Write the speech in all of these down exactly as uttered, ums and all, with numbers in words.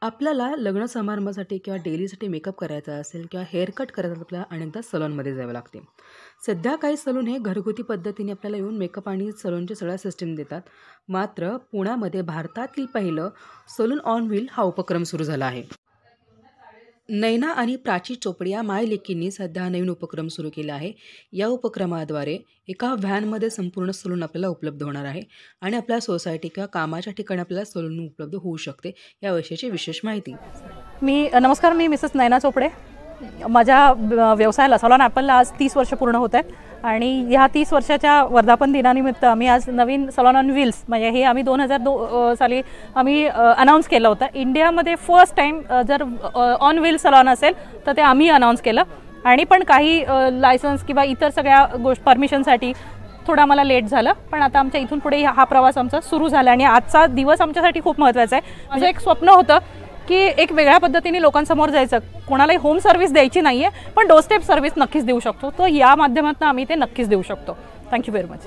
आपल्याला लग्न समारंभासाठी किंवा डेलीसाठी मेकअप करायचा असेल किंवा हेअर कट करायचा असेल, आपल्याला अनेकदा सलूनमध्ये जावं लागते. सध्या काही सलून हे घरगुती पद्धतीने आपल्याला येऊन मेकअप आणि सलूनची सगळ्या सिस्टीम देतात. मात्र पुण्यामध्ये भारतातील पहिलं सलून ऑन व्हील हा उपक्रम सुरू झाला आहे. नैना आणि प्राची चोपडे या मायलेकींनी सध्या हा नवीन उपक्रम सुरू केला आहे. या उपक्रमाद्वारे एका व्हॅनमध्ये संपूर्ण सलून आपल्याला उपलब्ध होणार आहे आणि आपल्या सोसायटी किंवा कामाच्या ठिकाणी आपल्याला सलून उपलब्ध होऊ शकते. याविषयीची विशेष माहिती. मी नमस्कार, मी मिसेस नैना चोपडे. माझ्या व्यवसायाला सलॉन ॲपलला आज तीस वर्ष पूर्ण होत आहेत आणि ह्या तीस वर्षाच्या वर्धापन दिनानिमित्त आम्ही आज नवीन सलॉन ऑन व्हील्स म्हणजे हे आम्ही दोन हजार दो साली आम्ही अनाऊन्स केलं होतं. इंडियामध्ये फर्स्ट टाईम जर ऑन व्हील सलॉन असेल तर ते आम्ही अनाऊन्स केलं आणि पण काही लायसन्स किंवा इतर सगळ्या गोष्ट परमिशनसाठी थोडं आम्हाला लेट झालं, पण आता आमच्या इथून पुढे हा प्रवास आमचा सुरू झाला आणि आजचा दिवस आमच्यासाठी खूप महत्त्वाचा आहे. माझं एक स्वप्न होतं की एक वेगळ्या पद्धतीने लोकांसमोर जायचं, कोणालाही होम सर्व्हिस द्यायची नाही आहे पण डोरस्टेप सर्व्हिस नक्कीच देऊ शकतो. तर या माध्यमातून आम्ही ते नक्कीच देऊ शकतो. Thank you very much.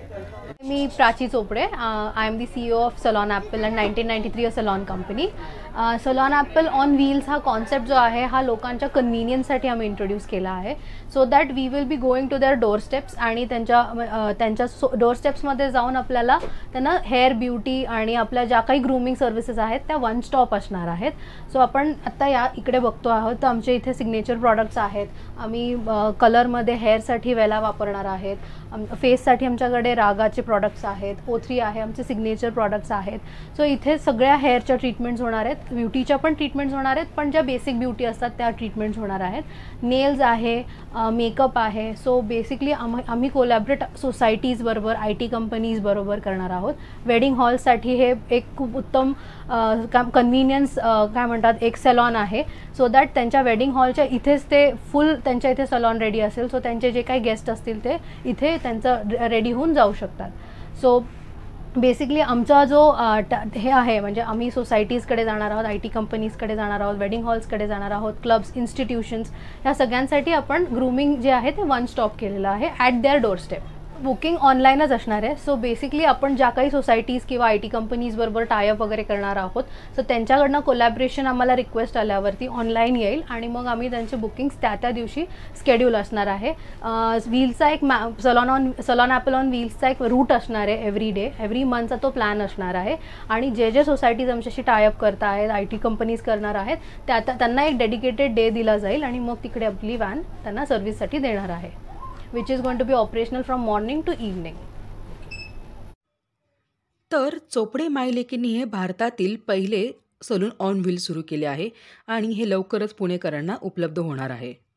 मी Prachi Chopde. I am the CEO of Salon Apple and nineteen ninety three a salon company. Salon Apple on wheels हा कॉन्सेप्ट जो आहे हा लोकांच्या कन्व्हिनियन्ससाठी आम्ही इंट्रोड्यूस केला आहे. So that we will be going to their door steps आणि त्यांच्या त्यांच्या डोर स्टेप्समध्ये जाऊन आपल्याला त्यांना हेअर ब्युटी आणि आपल्या ज्या काही ग्रूमिंग सर्व्हिसेस आहेत त्या वन स्टॉप असणार आहेत. सो आपण आत्ता या इकडे बघतो आहोत तर आमच्या इथे सिग्नेचर प्रॉडक्ट्स आहेत. आम्ही कलरमध्ये हेअरसाठी वेला वापरणार आहेत. फेससाठी आमच्याकडे रागाचे प्रॉडक्ट्स आहेत. ओ थ्री आहे, आमचे सिग्नेचर प्रॉडक्ट्स आहेत. सो इथे सगळ्या हेअरच्या ट्रीटमेंट्स होणार आहेत. ब्युटीच्या पण ट्रीटमेंट्स होणार आहेत, पण ज्या बेसिक ब्युटी असतात त्या ट्रीटमेंट्स होणार आहेत. नेल्स आहे, मेकअप आहे. सो बेसिकली आम आम्ही कोलॅबरेट सोसायटीजबरोबर, आय टी कंपनीजबरोबर करणार आहोत. वेडिंग हॉलसाठी हे एक खूप उत्तम काम कन्व्हिनियन्स काय म्हणतात एक सलॉन आहे. सो दॅट त्यांच्या वेडिंग हॉलच्या इथेच ते फुल त्यांच्या इथे सलॉन रेडी असेल. सो त्यांचे जे काही गेस्ट असतील ते इथे त्यांचं रेडी होऊन जाऊ शकतात. सो बेसिकली आमचा जो हे आहे म्हणजे आम्ही सोसायटीजकडे जाणार आहोत, आय टी कंपनीजकडे जाणार आहोत, वेडिंग हॉल्सकडे जाणार आहोत, क्लब्स, इन्स्टिट्यूशन्स, ह्या सगळ्यांसाठी आपण ग्रूमिंग जे आहे ते वन स्टॉप केलेलं आहे at their door step. Booking ऑनलाईनच असणार आहे. सो बेसिकली आपण ज्या काही सोसायटीज किंवा आय टी कंपनीजबरोबर टायअप वगैरे करणार आहोत सो त्यांच्याकडनं कोलॅबरेशन आम्हाला रिक्वेस्ट आल्यावरती ऑनलाईन येईल आणि मग आम्ही त्यांचे बुकिंग्स त्या त्या दिवशी स्केड्यूल असणार आहे. व्हील्सचा एक मॅ salon on Salon Apple on व्हील्सचा एक रूट असणार आहे. एव्हरी डे एव्हरी मंथचा तो प्लॅन असणार आहे आणि जे जे सोसायटीज आमच्याशी टायअप करत आहेत, आय टी कंपनीज करणार आहेत त्या त्यांना एक डेडिकेटेड डे दिला जाईल आणि मग तिकडे आपली व्हॅन त्यांना सर्व्हिससाठी देणार आहे. which is going to be operational from morning to evening. तर चोपडे मायलेकींनी हे भारतातील पहिले सलून ऑन व्हील सुरू केले आहे आणि हे लवकरच पुणेकरांना उपलब्ध होणार आहे.